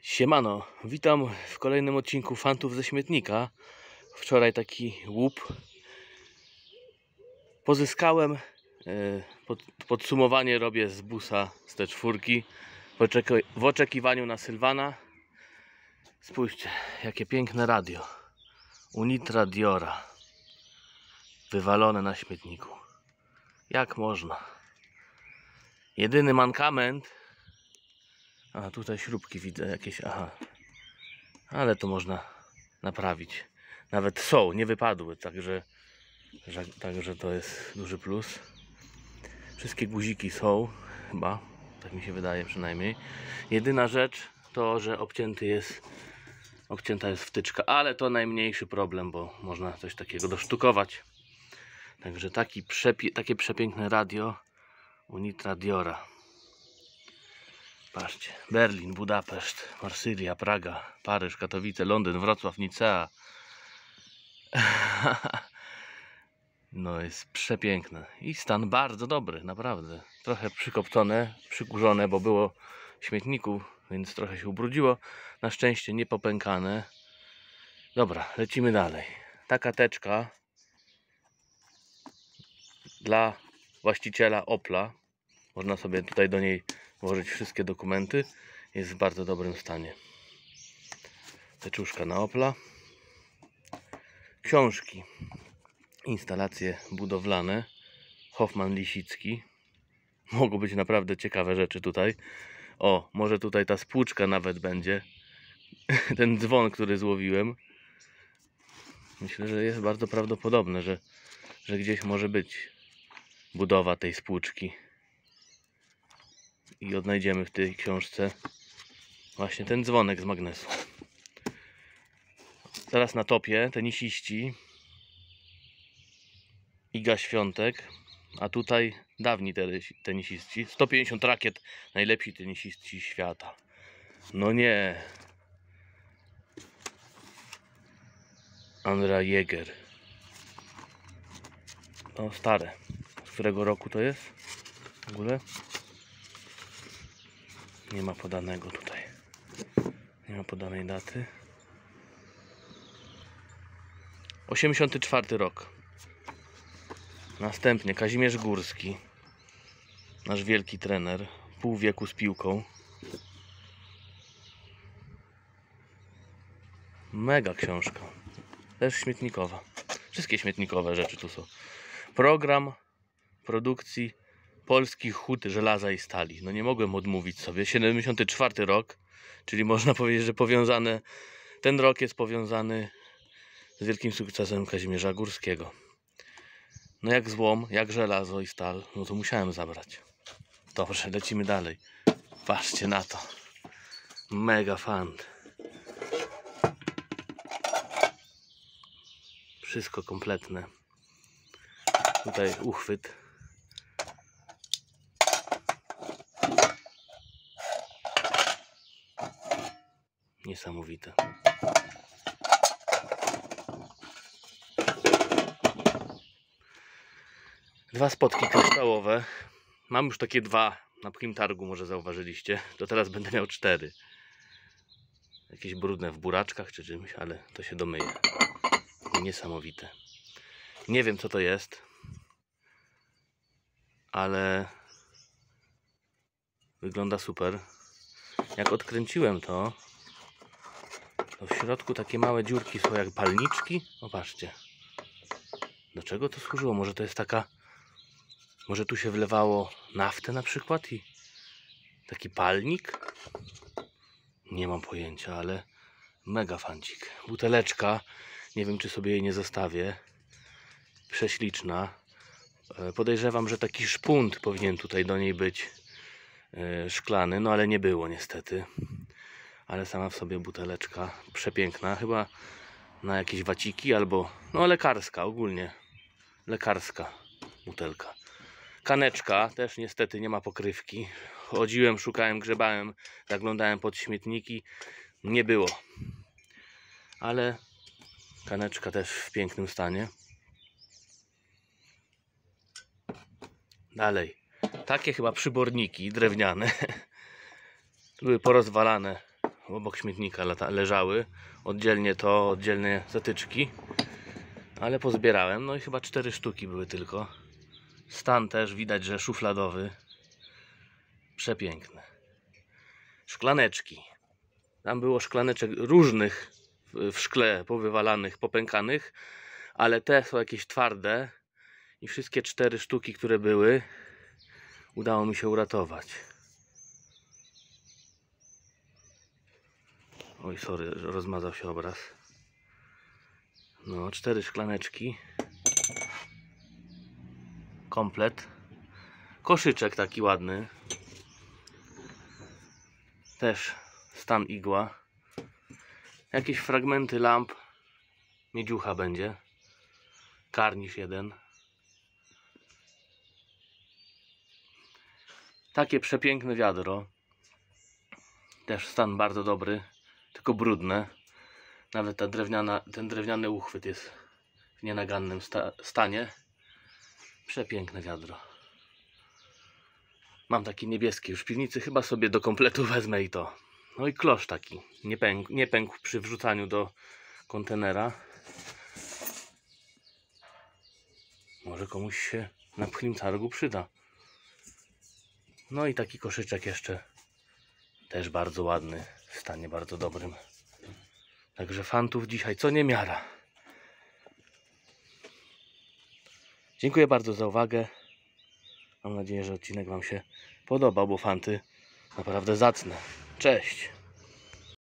Siemano, witam w kolejnym odcinku Fantów ze śmietnika. Wczoraj taki łup pozyskałem. Podsumowanie robię z busa z T4 w oczekiwaniu na Sylwana. Spójrzcie, jakie piękne radio Unitra Diora, wywalone na śmietniku. Jak można? Jedyny mankament, a tutaj śrubki widzę jakieś, aha, ale to można naprawić. Nawet są, nie wypadły, także to jest duży plus. Wszystkie guziki są, chyba, tak mi się wydaje przynajmniej. Jedyna rzecz to, że obcięta jest wtyczka, ale to najmniejszy problem, bo można coś takiego dosztukować. Także takie przepiękne radio Unitra Diora. Patrzcie, Berlin, Budapeszt, Marsylia, Praga, Paryż, Katowice, Londyn, Wrocław, Nicea. No jest przepiękne i stan bardzo dobry, naprawdę. Trochę przykopcone, przykurzone, bo było w śmietniku, więc trochę się ubrudziło. Na szczęście nie popękane. Dobra, lecimy dalej. Taka teczka dla właściciela Opla. Można sobie tutaj do niej włożyć wszystkie dokumenty. Jest w bardzo dobrym stanie. Teczuszka na Opla. Książki. Instalacje budowlane. Hoffman-Lisicki. Mogą być naprawdę ciekawe rzeczy tutaj. O, może tutaj ta spłuczka nawet będzie. Ten dzwon, który złowiłem. Myślę, że jest bardzo prawdopodobne, że gdzieś może być budowa tej spłuczki. I odnajdziemy w tej książce właśnie ten dzwonek z magnesu. Teraz na topie tenisiści. Iga Świątek. A tutaj dawni tenisiści. 150 rakiet, najlepsi tenisiści świata. No nie. Andrea Jäger. No stare. Z którego roku to jest? W ogóle? Nie ma podanego tutaj. Nie ma podanej daty. 84 rok. Następnie Kazimierz Górski. Nasz wielki trener. Pół wieku z piłką. Mega książka. Też śmietnikowa. Wszystkie śmietnikowe rzeczy tu są. Program produkcji polskich hut żelaza i stali. No nie mogłem odmówić sobie. 74 rok. Czyli można powiedzieć, że ten rok jest powiązany z wielkim sukcesem Kazimierza Górskiego. No jak złom, jak żelazo i stal, no to musiałem zabrać. Dobrze, lecimy dalej. Patrzcie na to. Mega fant. Wszystko kompletne. Tutaj uchwyt. Niesamowite. Dwa spotki kryształowe. Mam już takie dwa na pchim targu, może zauważyliście. To teraz będę miał 4. Jakieś brudne w buraczkach czy czymś, ale to się domyje. Niesamowite. Nie wiem co to jest, ale wygląda super. Jak odkręciłem to w środku takie małe dziurki są jak palniczki. Popatrzcie. Do czego to służyło? Może to jest taka... Może tu się wlewało naftę na przykład i taki palnik? Nie mam pojęcia, ale mega fancik. Buteleczka. Nie wiem, czy sobie jej nie zostawię. Prześliczna. Podejrzewam, że taki szpunt powinien tutaj do niej być. Szklany, no ale nie było niestety. Ale sama w sobie buteleczka. Przepiękna. Chyba na jakieś waciki albo... No lekarska ogólnie. Lekarska butelka. Kaneczka, też niestety nie ma pokrywki. Chodziłem, szukałem, grzebałem, zaglądałem pod śmietniki. Nie było. Ale kaneczka też w pięknym stanie. Dalej. Takie chyba przyborniki drewniane. Były porozwalane obok śmietnika leżały. Oddzielnie to, oddzielne zatyczki. Ale pozbierałem, no i chyba 4 sztuki były tylko. Stan też widać, że szufladowy. Przepiękny. Szklaneczki. Tam było szklaneczek różnych w szkle powywalanych, popękanych, ale te są jakieś twarde i wszystkie 4 sztuki, które były, udało mi się uratować. Oj, sorry, rozmazał się obraz. No, 4 szklaneczki. Komplet. Koszyczek taki ładny. Też stan igła. Jakieś fragmenty lamp. Miedziucha będzie. Karnisz jeden. Takie przepiękne wiadro. Też stan bardzo dobry. Tylko brudne. Nawet ten drewniany uchwyt jest w nienagannym stanie. Przepiękne wiadro. Mam taki niebieski już w piwnicy. Chyba sobie do kompletu wezmę i to. No i klosz taki. Nie pękł przy wrzucaniu do kontenera. Może komuś się na pchlim targu przyda. No i taki koszyczek jeszcze. Też bardzo ładny. W stanie bardzo dobrym. Także fantów dzisiaj co niemiara. Dziękuję bardzo za uwagę. Mam nadzieję, że odcinek Wam się podobał, bo fanty naprawdę zacne. Cześć!